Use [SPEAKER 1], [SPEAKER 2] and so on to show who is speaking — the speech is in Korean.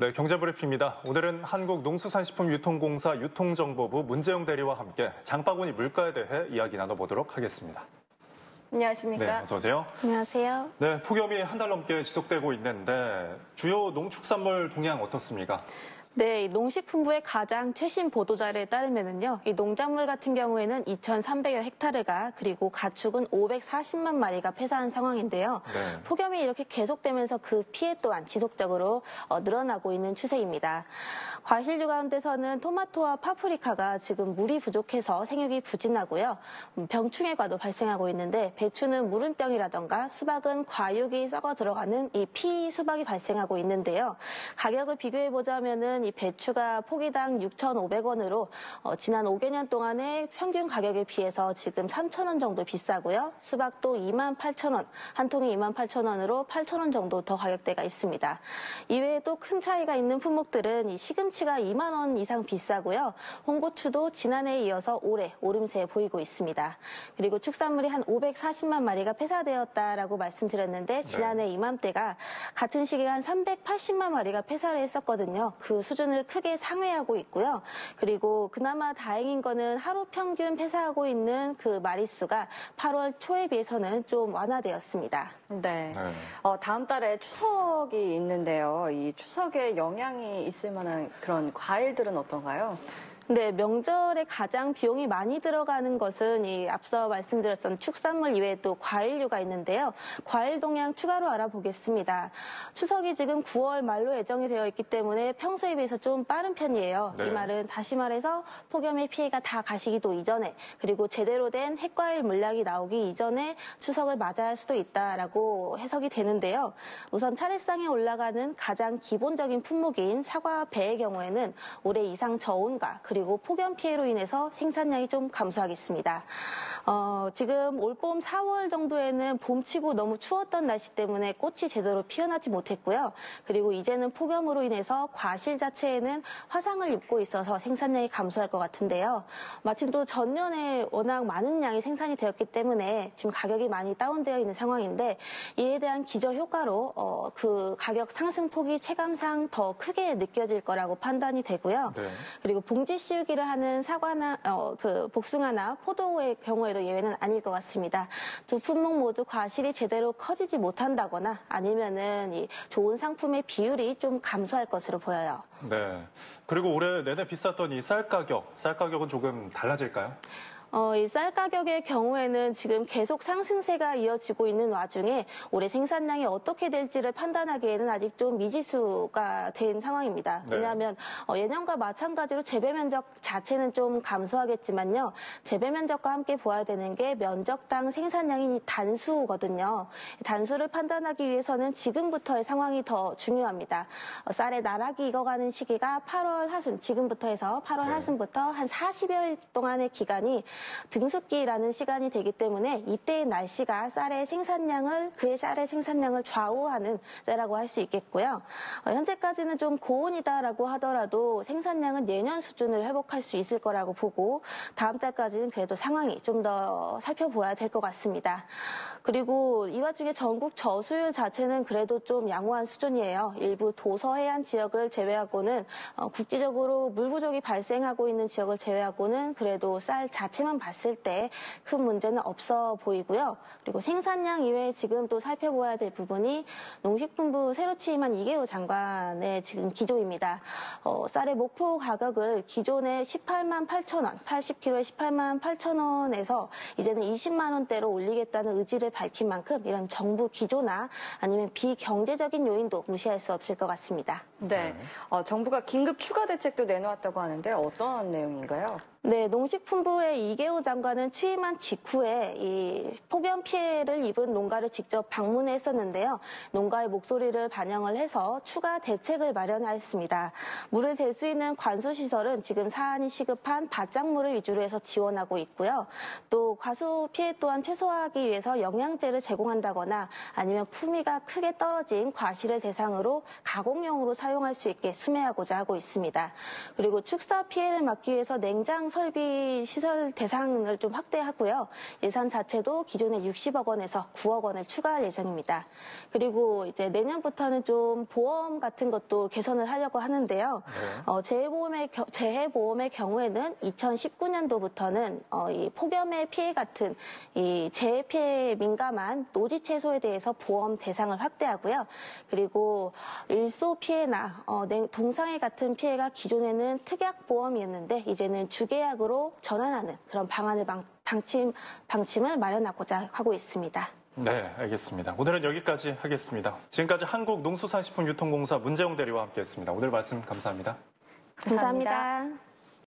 [SPEAKER 1] 네, 경제브리핑입니다. 오늘은 한국농수산식품유통공사 유통정보부 문재용 대리와 함께 장바구니 물가에 대해 이야기 나눠보도록 하겠습니다.
[SPEAKER 2] 안녕하십니까?
[SPEAKER 1] 네, 어서 오세요.
[SPEAKER 2] 안녕하세요.
[SPEAKER 1] 네, 폭염이 한 달 넘게 지속되고 있는데 주요 농축산물 동향 어떻습니까?
[SPEAKER 2] 네, 농식품부의 가장 최신 보도자료에 따르면요, 이 농작물 같은 경우에는 2,300여 헥타르가 그리고 가축은 540만 마리가 폐사한 상황인데요.
[SPEAKER 1] 네.
[SPEAKER 2] 폭염이 이렇게 계속되면서 그 피해 또한 지속적으로 늘어나고 있는 추세입니다. 과실류 가운데서는 토마토와 파프리카가 지금 물이 부족해서 생육이 부진하고요. 병충해과도 발생하고 있는데 배추는 무름병이라던가 수박은 과육이 썩어 들어가는 이 피 수박이 발생하고 있는데요. 가격을 비교해보자면은 이 배추가 포기당 6,500원으로 지난 5개년 동안의 평균 가격에 비해서 지금 3,000원 정도 비싸고요. 수박도 28,000원, 한 통에 28,000원으로 8,000원 정도 더 가격대가 있습니다. 이외에도 큰 차이가 있는 품목들은 이 시금치가 2만 원 이상 비싸고요. 홍고추도 지난해에 이어서 올해 오름세 보이고 있습니다. 그리고 축산물이 한 540만 마리가 폐사되었다라고 말씀드렸는데 지난해 이맘때가 같은 시기에 한 380만 마리가 폐사를 했었거든요. 그 수준을 크게 상회하고 있고요. 그리고 그나마 다행인 거는 하루 평균 폐사하고 있는 그 마리수가 8월 초에 비해서는 좀 완화되었습니다.
[SPEAKER 3] 네. 다음 달에 추석이 있는데요. 이 추석에 영향이 있을 만한 그런 과일들은 어떤가요?
[SPEAKER 2] 네, 명절에 가장 비용이 많이 들어가는 것은 이 앞서 말씀드렸던 축산물 이외에 또 과일류가 있는데요. 과일 동향 추가로 알아보겠습니다. 추석이 지금 9월 말로 예정이 되어 있기 때문에 평소에 비해서 좀 빠른 편이에요.
[SPEAKER 1] 네.
[SPEAKER 2] 이 말은 다시 말해서 폭염의 피해가 다 가시기도 이전에 그리고 제대로 된 핵과일 물량이 나오기 이전에 추석을 맞아야 할 수도 있다라고 해석이 되는데요. 우선 차례상에 올라가는 가장 기본적인 품목인 사과, 배의 경우에는 올해 이상 저온과 그리고 폭염 피해로 인해서 생산량이 좀 감소하겠습니다. 지금 올봄 4월 정도에는 봄치고 너무 추웠던 날씨 때문에 꽃이 제대로 피어나지 못했고요. 그리고 이제는 폭염으로 인해서 과실 자체에는 화상을 입고 있어서 생산량이 감소할 것 같은데요. 마침 또 전년에 워낙 많은 양이 생산이 되었기 때문에 지금 가격이 많이 다운되어 있는 상황인데 이에 대한 기저 효과로 그 가격 상승폭이 체감상 더 크게 느껴질 거라고 판단이 되고요.
[SPEAKER 1] 네.
[SPEAKER 2] 그리고 봉지 씌우기를 하는 사과나 그 복숭아나 포도의 경우에도 예외는 아닐 것 같습니다. 두 품목 모두 과실이 제대로 커지지 못한다거나 아니면은 이 좋은 상품의 비율이 좀 감소할 것으로 보여요.
[SPEAKER 1] 네. 그리고 올해 내내 비쌌던 이 쌀 가격은 조금 달라질까요?
[SPEAKER 2] 이 쌀 가격의 경우에는 지금 계속 상승세가 이어지고 있는 와중에 올해 생산량이 어떻게 될지를 판단하기에는 아직 좀 미지수가 된 상황입니다.
[SPEAKER 1] 네.
[SPEAKER 2] 왜냐하면 예년과 마찬가지로 재배 면적 자체는 좀 감소하겠지만요. 재배 면적과 함께 보아야 되는 게 면적당 생산량이 단수거든요. 단수를 판단하기 위해서는 지금부터의 상황이 더 중요합니다. 쌀의 나락이 익어가는 시기가 8월 하순, 지금부터 해서 8월 하순부터 한 40여일 동안의 기간이 등숙기라는 시간이 되기 때문에 이때의 날씨가 그의 쌀의 생산량을 좌우하는 때라고 할 수 있겠고요. 현재까지는 좀 고온이다라고 하더라도 생산량은 예년 수준을 회복할 수 있을 거라고 보고 다음 달까지는 그래도 상황이 좀 더 살펴봐야 될 것 같습니다. 그리고 이 와중에 전국 저수율 자체는 그래도 좀 양호한 수준이에요. 일부 도서해안 지역을 제외하고는 국지적으로 물 부족이 발생하고 있는 지역을 제외하고는 그래도 쌀 자체만 봤을 때 큰 문제는 없어 보이고요. 그리고 생산량 이외에 지금 또 살펴봐야 될 부분이 농식품부 새로 취임한 이계호 장관의 지금 기조입니다. 쌀의 목표 가격을 기존의 18만 8천 원, 80kg에 18만 8천 원에서 이제는 20만 원대로 올리겠다는 의지를 밝힌 만큼 이런 정부 기조나 아니면 비경제적인 요인도 무시할 수 없을 것 같습니다.
[SPEAKER 3] 네. 정부가 긴급 추가 대책도 내놓았다고 하는데 어떤 내용인가요?
[SPEAKER 2] 네, 농식품부의 이계호 장관은 취임한 직후에 이 폭염 피해를 입은 농가를 직접 방문했었는데요. 농가의 목소리를 반영을 해서 추가 대책을 마련하였습니다. 물을 댈 수 있는 관수시설은 지금 사안이 시급한 바짝물을 위주로 해서 지원하고 있고요. 또 과수 피해 또한 최소화하기 위해서 영양제를 제공한다거나 아니면 품위가 크게 떨어진 과실을 대상으로 가공용으로 사용할 수 있게 수매하고자 하고 있습니다. 그리고 축사 피해를 막기 위해서 냉장 설비 시설 대상을 좀 확대하고요. 예산 자체도 기존의 60억 원에서 9억 원을 추가할 예정입니다. 그리고 이제 내년부터는 좀 보험 같은 것도 개선을 하려고 하는데요. 재해보험의 경우에는 2019년도부터는 이 폭염의 피해 같은 이 재해 피해에 민감한 노지 채소에 대해서 보험 대상을 확대하고요. 그리고 일소 피해나 동상해 같은 피해가 기존에는 특약보험이었는데 이제는 주계약으로 전환하는 그런 방침을 마련하고자 하고 있습니다.
[SPEAKER 1] 네, 알겠습니다. 오늘은 여기까지 하겠습니다. 지금까지 한국농수산식품유통공사 문재용 대리와 함께했습니다. 오늘 말씀 감사합니다.
[SPEAKER 2] 감사합니다.